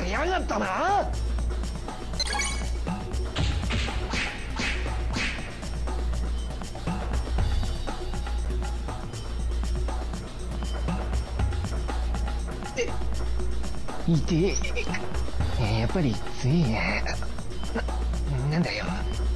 めやがったな。痛え。やっぱり強え。なんだよ。